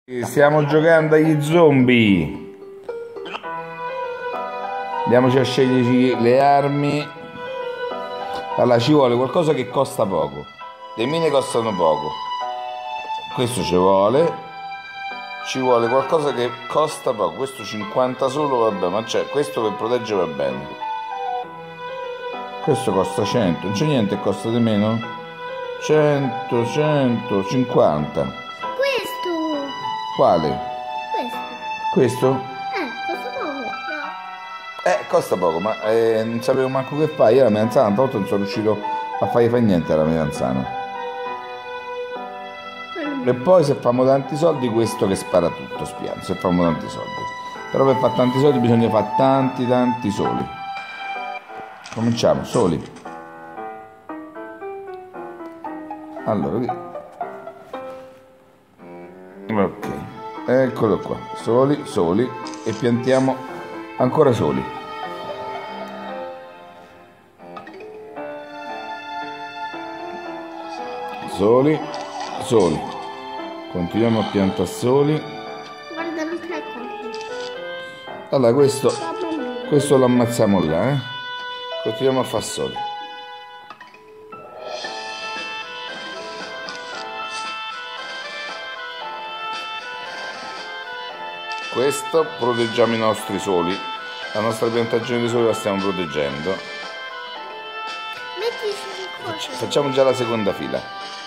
Stiamo giocando agli zombie. Andiamoci a sceglierci le armi. Allora ci vuole qualcosa che costa poco. Le mine costano poco. Questo ci vuole. Ci vuole qualcosa che costa poco. Questo 50 solo, vabbè, ma c'è questo per proteggere, va bene. Questo costa 100. Non c'è niente che costa di meno? 100, 150. Quale? Questo. Questo? Costa poco. No. Costa poco, ma non sapevo manco che fai. Io la melanzana, una volta non sono riuscito a fargli fare niente alla melanzana. E poi se famo tanti soldi, questo che spara tutto, spiano, se famo tanti soldi. Però per fare tanti soldi bisogna fare tanti soli. Cominciamo, soli. Allora, ok, eccolo qua, soli e piantiamo ancora soli. Soli, continuiamo a piantare soli. Guarda, non te ne accorgi. Allora questo lo ammazziamo là, continuiamo a far soli. Questo proteggiamo i nostri soli, la nostra piantagione di soli la stiamo proteggendo. Mettici Facciamo già la seconda fila.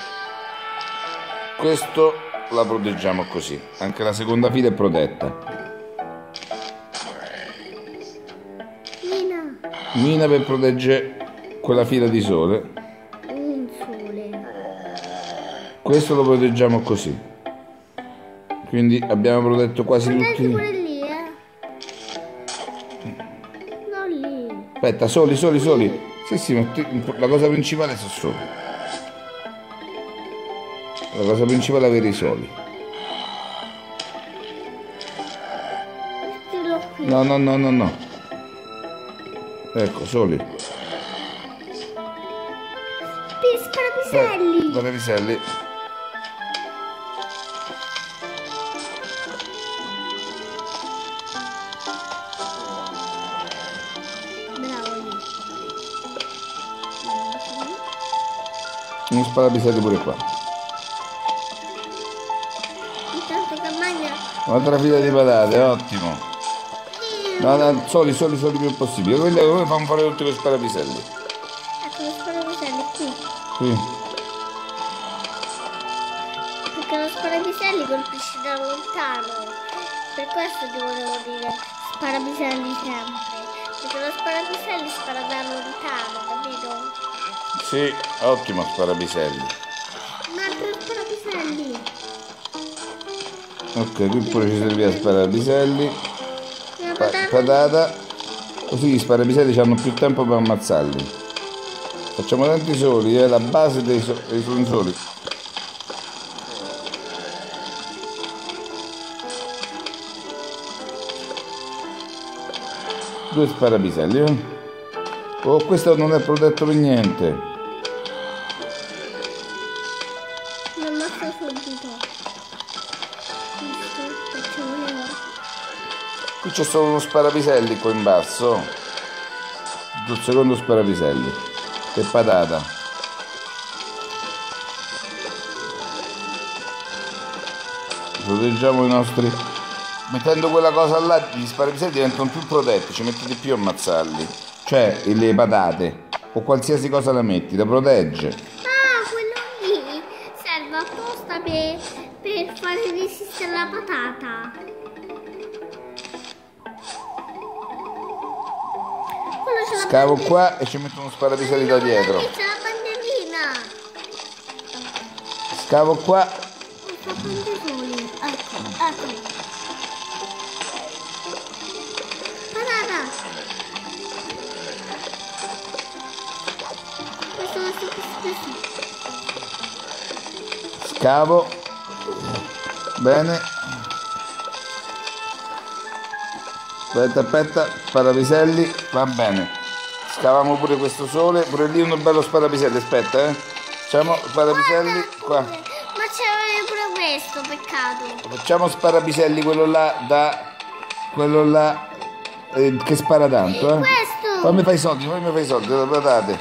Questo la proteggiamo così, anche la seconda fila è protetta. Mina per proteggere quella fila di sole. un sole. Questo lo proteggiamo così. Quindi abbiamo protetto quasi tutti. Pure lì, non lì. Aspetta, soli. Sì, ma la cosa principale sono soli. La cosa principale è avere i soli. Mettilo qui. No. Ecco, soli. Sparapiselli. Parapiselli. Bravo lì. Uno sparapiselli pure qua. Intanto che mangia. Un'altra fila di patate, ottimo. No, soli più possibile. Quelli fanno fare tutti questi sparapiselli. Ecco lo sparapiselli qui. Qui. Perché lo sparapiselli colpisce da lontano. Per questo ti volevo dire sparapiselli sempre. Perché lo sparapiselli spara da lontano, capito? Sì, ottimo sparapiselli. Un altro sparapiselli. Ok, qui pure ci serviva sparapiselli. Una patata. Patata. Così gli sparapiselli hanno più tempo per ammazzarli. Facciamo tanti soli, è la base dei soli. Due sparapiselli, Oh, questo non è protetto per niente. Lo ammazzo subito. Facciamo le Qui c'è solo uno sparapiselli qua in basso. Il secondo sparapiselli. Che patata. Proteggiamo i nostri. Mettendo quella cosa là, gli sparapiselli diventano più protetti, ci metti di più a ammazzarli. Cioè, le patate. O qualsiasi cosa la metti, la protegge. quello lì serve apposta per fare resistere la patata. Quello c'è Scavo qua e ci metto uno sparapiselli da dietro. C'è la bandierina. Scavo qua. Sta bandieroni. Ecco. Patata. Questo. Scavo. Bene. Aspetta, sparapiselli, va bene. Scavamo pure questo sole, pure lì uno bello sparapiselli, aspetta, Facciamo sparapiselli qua. Ma c'è pure questo, peccato. Facciamo sparapiselli quello là che spara tanto, eh. Questo. Fammi fare i soldi, le patate.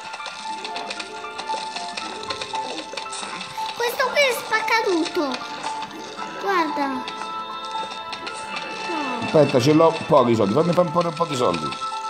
Questo qui spacca tutto. Guarda. No. Aspetta, ce l'ho pochi soldi, fammi fare un po' di soldi.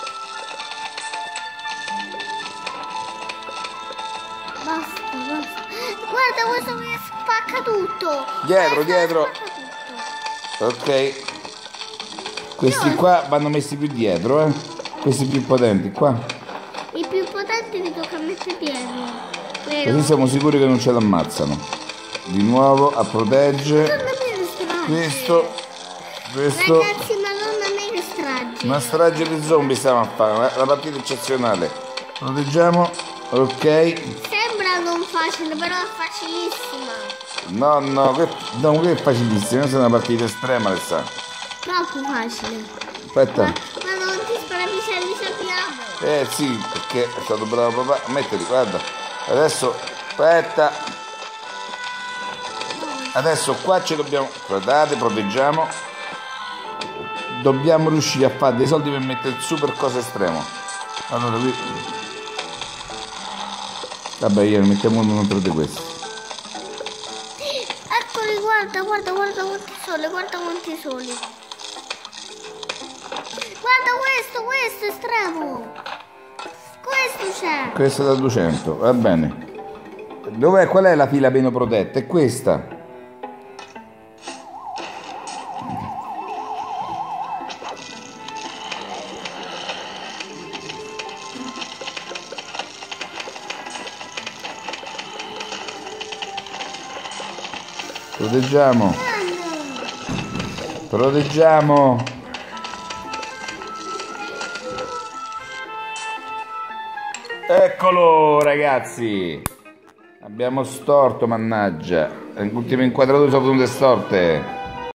Basta. Guarda questo qui spacca tutto. Dietro. Spacca tutto. Ok. Questi qua vanno messi più dietro, eh. Questi più potenti qua. I più potenti li tocca mettere dietro. Vero? Così siamo sicuri che non ce l'ammazzano. Di nuovo a protegge. Madonna mia che strage. Questo. Ragazzi, madonna mia che strage. Una strage di zombie stiamo a fare, una partita eccezionale. Proteggiamo. Ok. Sembra non facile, però è facilissima. No, che è facilissimo, questa è una partita estrema, le sa. Troppo facile. Aspetta. Ma non ti sparapiselli sappiamo. Sì, perché è stato bravo papà. Mettili, guarda. Adesso, aspetta. Adesso qua ci dobbiamo. Guardate, proteggiamo. Dobbiamo riuscire a fare dei soldi per mettere il super cosa estremo. Allora qui. Vabbè, io ne mettiamo uno contro di questi. Eccoli, guarda quanti sole, guarda quanti soli. Guarda questo estremo. Questo c'è. Questo da 200, va bene. Dov'è? Qual è la fila meno protetta? È questa. Proteggiamo. Eccolo ragazzi. Abbiamo storto, mannaggia. Le ultime inquadrature sono venute storte.